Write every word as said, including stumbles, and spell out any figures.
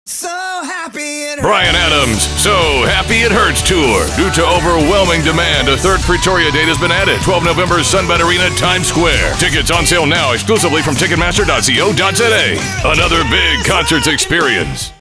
So happy it Bryan Adams, So Happy It Hurts Tour. Due to overwhelming demand, a third Pretoria date has been added. twelve November, SunBet Arena, Times Square. Tickets on sale now exclusively from Ticketmaster dot co dot za. Another big concerts experience.